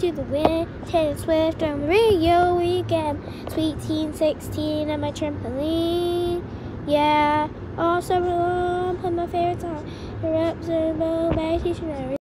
to the wind. Taylor Swift on the radio weekend. Sweet teen 16 on my trampoline. Yeah, all summer long, put my favorite song. Erupts and low back teaching